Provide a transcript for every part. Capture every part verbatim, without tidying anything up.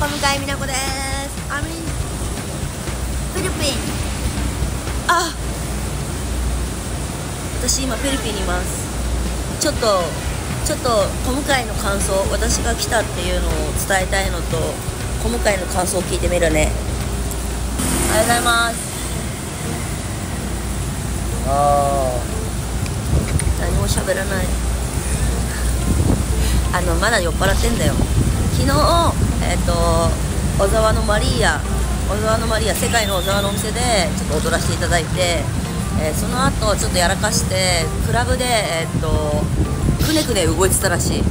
向井美奈子です。アメリフィリピン。あ、私今フィリピンにいます。ちょっとちょっと小向井の感想、私が来たっていうのを伝えたいのと、小向井の感想を聞いてみるね。おはようございます。 あ何も喋らない。あのまだ酔っ払ってんだよ。昨日えっ、ー、と小沢のマリーヤ小沢のマリーヤ世界の小沢のお店でちょっと踊らせていただいて、えー、その後ちょっとやらかしてクラブでえっ、ー、とくねくね動いてたらしい。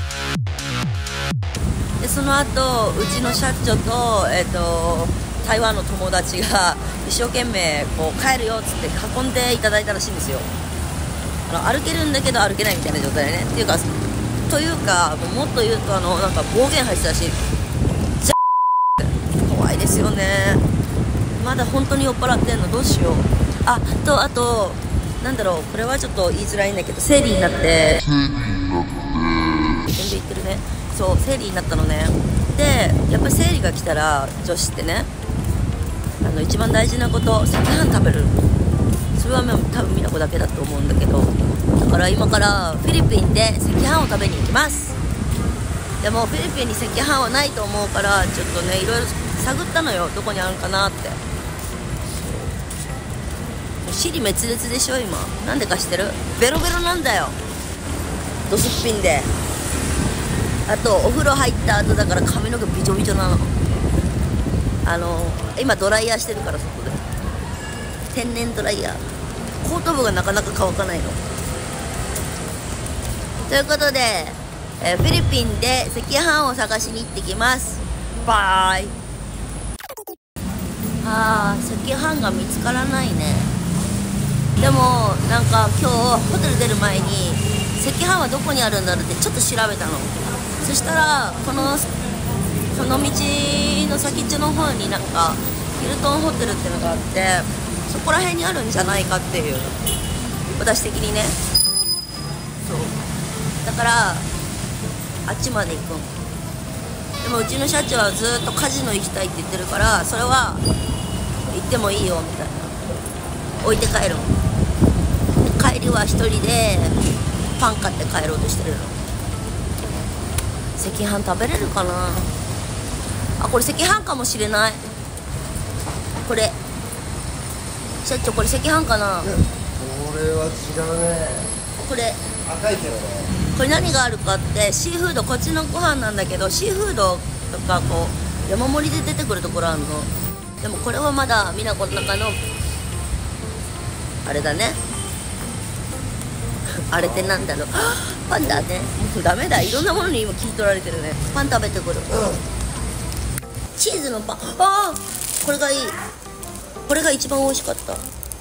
でその後うちの社長とえっ、ー、と台湾の友達が一生懸命こう帰るよっつって運んでいただいたらしいんですよ。あの歩けるんだけど歩けないみたいな状態でね。っていうかというかもっと言うとあのなんか暴言入ってたらしい。じゃ怖いですよね。まだ本当に酔っ払ってんの、どうしよう。あとあとなんだろう、これはちょっと言いづらいんだけど、生理になって全然言ってるね。そう生理になったのね。でやっぱり生理が来たら女子ってね、あの一番大事なこと、赤飯食べる。それは多分美奈子だけだと思うんだけど、だから今からフィリピンで赤飯を食べに行きます。でもフィリピンに赤飯はないと思うから、ちょっとねいろいろ探ったのよ、どこにあるかなって。尻滅裂でしょ今。なんでか知ってる？ベロベロなんだよ、ドすっぴんで。あとお風呂入った後だから髪の毛びちょびちょなの。あの今ドライヤーしてるから、そこで天然ドライヤー。後頭部がなかなか乾かないの。ということで、えー、フィリピンで赤飯を探しに行ってきます。バイ。あー、赤飯が見つからないね。でもなんか今日ホテル出る前に赤飯はどこにあるんだろうってちょっと調べたの。そしたらこのこの道の先っちょの方になんかヒルトンホテルってのがあって、そこら辺にあるんじゃないかっていう、私的にね。そうだからあっちまで行くん。でもうちの社長はずっとカジノ行きたいって言ってるから、それは行ってもいいよみたいな。置いて帰るん。帰りは一人でパン買って帰ろうとしてるの。赤飯食べれるかなあ。これ赤飯かもしれない。これ社長、これ赤飯かな。 これは違うね。 これ赤いけどね。 これ何があるかって、シーフード、こっちのご飯なんだけど、シーフードとかこう山盛りで出てくるところあるの。でもこれはまだ美奈子の中のあれだね。あれってなんだろう、パンだね。もうダメだ、いろんなものに今聞い取られてるね。パン食べてくる、うん、チーズのパン。ああ、これがいい。これが一番美味しかった、ね、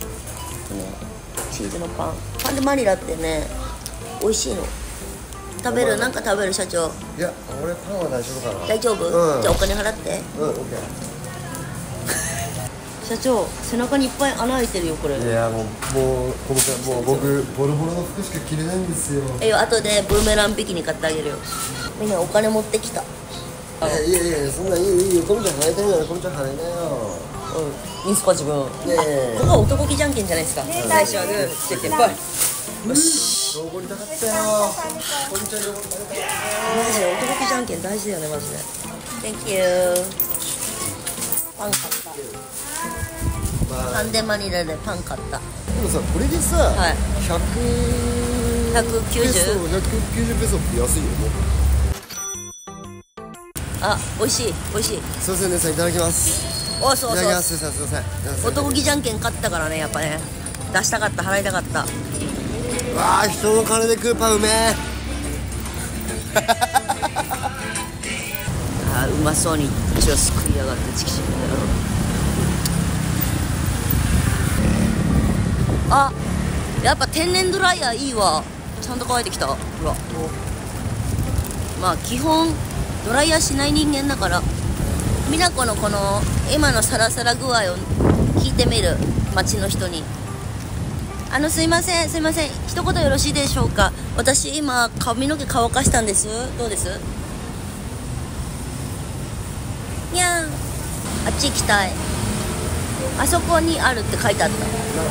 チーズのパン。パンでマニラってね美味しいの。食べる？なんか食べる社長？ いや、俺パンは大丈夫かな。 大丈夫？うん、じゃあお金払って。 うん、オッケー。社長、背中にいっぱい穴開いてるよこれ。 いや、もうもうもう僕ボロボロの服しか着れないんですよ。 えよ、後でブーメランビキニ買ってあげるよ。みんなお金持ってきた。 いやいやいや、そんなんいいよいいよ。コミちゃん払いたいならコミちゃん払いなよ。 うん、いいんすか自分。ねえ、ここは男気じゃんけんじゃないですか。最初はグーじゃんけんぽい。よし。 おごりたかったよ。コミちゃんにおごりたかったよ。 マジで男気じゃんけん大事だよねマジで。Thank you。パン買った。まあ、パンデマニラでパン買った。 でもさ、これでさ、はい、ひゃくきゅうじゅうひゃくきゅうじゅうペソって安いよね。 あ、美味しい美味しい。 すいませんね、さんいただきます。 お、そうそう。いただきます。 すいません。 男気じゃんけん勝ったからね、やっぱね。出したかった、払いたかった。 わあ、人の金で食うパンうめえ。 あ、うまそうに一応すくいやがってチキチキだよ。あ、やっぱ天然ドライヤーいいわ。ちゃんと乾いてきた。ほら。まあ基本ドライヤーしない人間だから、美奈子のこの今のサラサラ具合を聞いてみる。街の人に。あのすいませんすいません一言よろしいでしょうか。私今髪の毛乾かしたんです。どうです？ にゃん、あっち行きたい。あそこにあるって書いてあった。うん、こ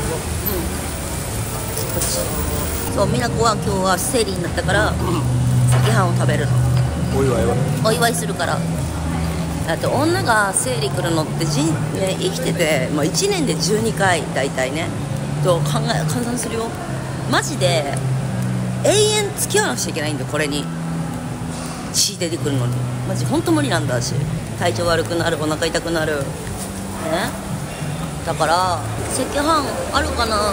っち。そう、美奈子は今日は生理になったから赤飯を食べるの。 お祝いはお祝いするから。あと女が生理来るのって人、ね、生きてて、まあ、いちねんでじゅうにかい大体ねと考え換算するよ。マジで永遠付き合わなくちゃいけないんだよ、これに血出てくるのに。マジ本当無理なんだし、体調悪くなる、お腹痛くなるね。だから赤飯あるかな。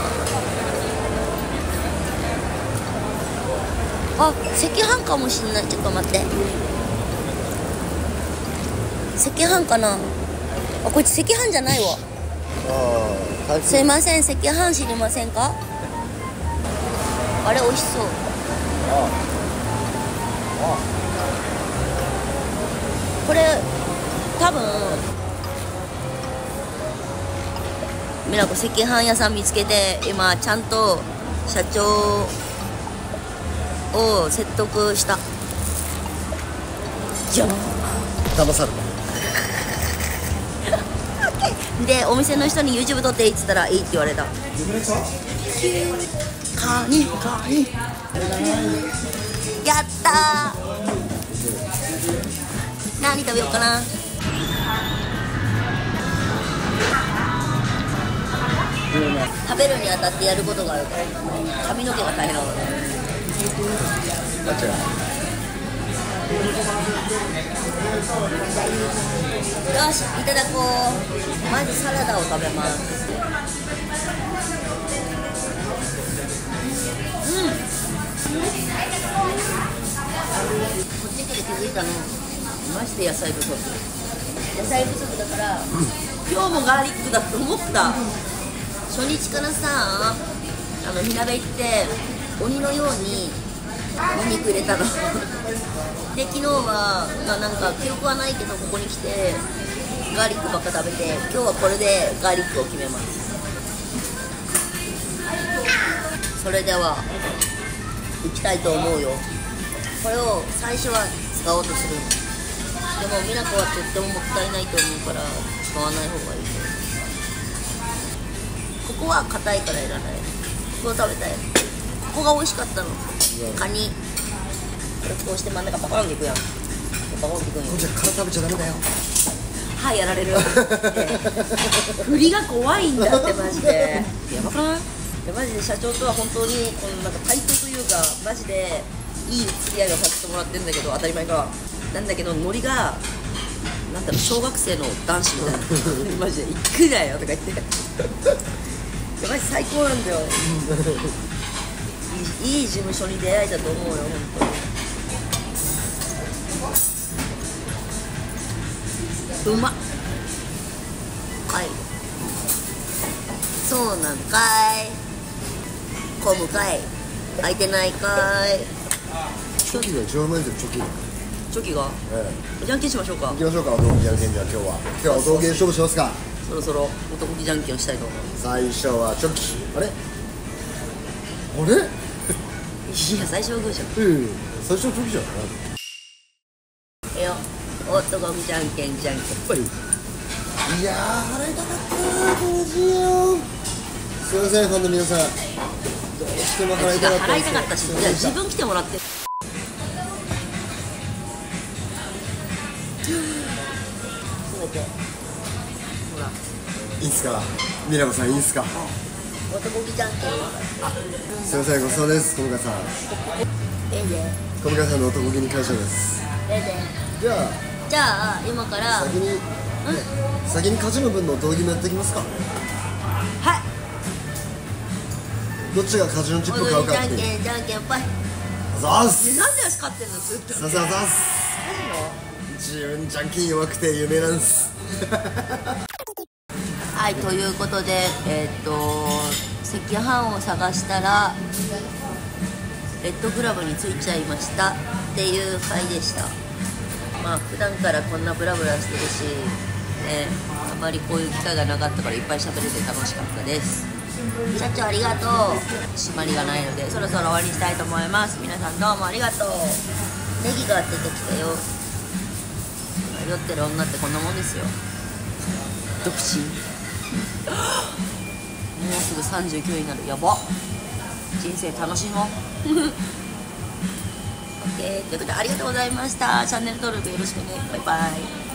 あ、赤飯かもしんない。ちょっと待って、赤飯かな。あ、こいつ赤飯じゃないわ。 ああ、 すいません、赤飯知りませんか。あれ美味しそう。これ多分美奈子赤飯屋さん見つけて今ちゃんと社長を説得した。じゃん、 騙されでお店の人に YouTube 撮っていいって言ったらいいって言われた。カニカニやったー。何食べようかな。食べるにあたってやることがあるから髪の毛が大変なの。 た。間違い。 よし、いただこう。まずサラダを食べます。うん、こっち来て気づいたのマジで野菜不足。野菜不足だから、うん、今日もガーリックだと思った。初日からさ、あの火鍋行って鬼のようにお肉入れたので昨日は、まあ、なんか記憶はないけどここに来てガーリックばっか食べて、今日はこれでガーリックを決めます。それでは行きたいと思うよ。これを最初は使おうとする。でも美奈子はとってももったいないと思うから使わない方がいいと思う。ここは硬いからいらない。ここを食べたい。ここが美味しかったの。カニ。これこうして真ん中パコンっていくやん。パコンっていくんよ。 こっちは殻食べちゃダメだよ。 はい、やられる。振りが怖いんだってマジで。やばくない？マジで社長とは本当にこのなんか対等というかマジでいい付き合いをさせてもらってるんだけど、当たり前かなんだけど、ノリがなんだろう、小学生の男子みたいなマジで行くなよとか言ってマジ最高なんだよいい、いい事務所に出会えたと思うよ本当に。うまっ。はい、そうなんかい。混むかい。空いてないかい。 チョキが一番うまいんですよ、チョキ。 チョキが、 ええ、じゃんけんしましょうか。 行きましょうか、お豆腐じゃんけんじゃ。今日は今日はお豆腐じゃん勝負しますか。 そろそろ男気じゃんけんをしたいと思う。 最初はチョキ。あれあれいや、最初はグーじゃん。 うん、最初はチョキじゃない。 えよ、男気じゃんけんじゃんけん。 はい。いやー、払いたかったな、どうしよう。すいません、ファンの皆さん、どうしても払いたかった。 払いたかったし、じゃあ自分来てもらって。すべてほら、 いいっすか、ミラコさん、いいっすか。 男気じゃんけん。あ、 すいません、ごちそうです、小向さん。 ええで小向さんの男気に感謝です。 ええでじゃあじゃあ今から先に、先に勝ちの分の男気もやっていきますか。 はい、 どっちがカジノチップ買うかっていう。 じゃんけんじゃんけんぽい。 ざーす。 なんで私勝ってんのずっと。 ささざーす。自分じゃんけん弱くて有名なんですはい、ということでえー、っと赤飯を探したらレッドクラブに着いちゃいましたっていう回でした。まあ普段からこんなブラブラしてるしね、あまりこういう機会がなかったからいっぱい喋れて楽しかったです。社長ありがとう。締まりがないのでそろそろ終わりにしたいと思います。皆さんどうもありがとう。ネギが出てきたよ。 酔ってる女ってこんなもんですよ。独身もうすぐさんじゅうきゅうになる。やば、人生楽しもうOK ということでありがとうございました。チャンネル登録よろしくね。バイバイ。